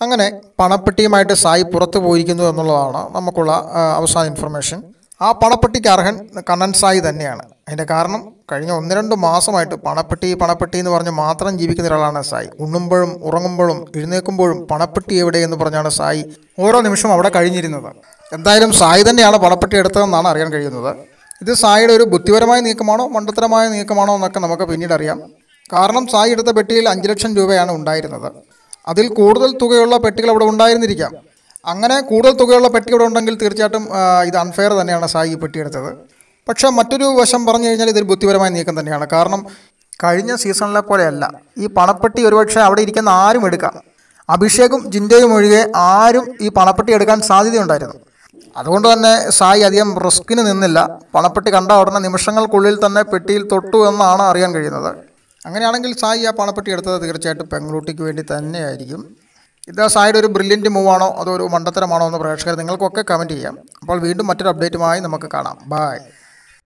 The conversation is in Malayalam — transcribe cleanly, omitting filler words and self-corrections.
അങ്ങനെ പണപ്പെട്ടിയുമായിട്ട് സായി പുറത്തു പോയിരിക്കുന്നു എന്നുള്ളതാണ് നമുക്കുള്ള അവസാന ഇൻഫർമേഷൻ. ആ പണപ്പെട്ടിക്ക് അർഹൻ കണ്ണൻ സായി തന്നെയാണ്. അതിൻ്റെ കാരണം കഴിഞ്ഞ 1-2 മാസമായിട്ട് പണപ്പെട്ടി എന്ന് പറഞ്ഞ് മാത്രം ജീവിക്കുന്ന ഒരാളാണ് സായി. ഉണ്ണുമ്പോഴും ഉറങ്ങുമ്പോഴും എഴുന്നേൽക്കുമ്പോഴും പണപ്പെട്ടി എവിടെ എന്ന് പറഞ്ഞാണ് സായി ഓരോ നിമിഷവും അവിടെ കഴിഞ്ഞിരുന്നത്. എന്തായാലും സായി തന്നെയാണ് പണപ്പെട്ടി എടുത്തതെന്നാണ് അറിയാൻ കഴിയുന്നത്. ഇത് സായിയുടെ ഒരു ബുദ്ധിപരമായ നീക്കമാണോ മണ്ടത്തരമായ നീക്കമാണോ എന്നൊക്കെ നമുക്ക് പിന്നീട് അറിയാം. കാരണം സായി എടുത്ത പെട്ടിയിൽ 5 ലക്ഷം രൂപയാണ് ഉണ്ടായിരുന്നത്. അതിൽ കൂടുതൽ തുകയുള്ള പെട്ടികൾ അവിടെ ഉണ്ടായിരുന്നിരിക്കാം. അങ്ങനെ കൂടുതൽ തുകയുള്ള പെട്ടി ഇവിടെ ഉണ്ടെങ്കിൽ തീർച്ചയായിട്ടും ഇത് അൺഫെയർ തന്നെയാണ് സായി ഈ പെട്ടി എടുത്തത്. പക്ഷേ മറ്റൊരു വശം പറഞ്ഞു കഴിഞ്ഞാൽ ഇതൊരു ബുദ്ധിപരമായ നീക്കം തന്നെയാണ്. കാരണം കഴിഞ്ഞ സീസണിലെ പോലെയല്ല, ഈ പണപ്പെട്ടി ഒരുപക്ഷെ അവിടെ ഇരിക്കുന്ന ആരും എടുക്കാം. അഭിഷേകും ജിൻഡോയും ഒഴികെ ആരും ഈ പണപ്പെട്ടി എടുക്കാൻ സാധ്യതയുണ്ടായിരുന്നു. അതുകൊണ്ട് തന്നെ സായി അധികം റിസ്കിന് നിന്നില്ല. പണപ്പെട്ടി കണ്ട ഉടനെ നിമിഷങ്ങൾക്കുള്ളിൽ തന്നെ പെട്ടിയിൽ തൊട്ടു എന്നാണ് അറിയാൻ കഴിയുന്നത്. അങ്ങനെയാണെങ്കിൽ സായി ആ പണപ്പെട്ടി എടുത്തത് തീർച്ചയായിട്ടും പെൺകുട്ടിക്ക് വേണ്ടി തന്നെയായിരിക്കും. ഇത് സായിയുടെ ഒരു ബ്രില്യൻറ്റ് മൂവാണോ അതോ ഒരു മണ്ടത്തരമാണോ എന്ന് പ്രേക്ഷകർ നിങ്ങൾക്കൊക്കെ കമൻറ്റ് ചെയ്യാം. അപ്പോൾ വീണ്ടും മറ്റൊരു അപ്ഡേറ്റുമായി നമുക്ക് കാണാം. ബൈ.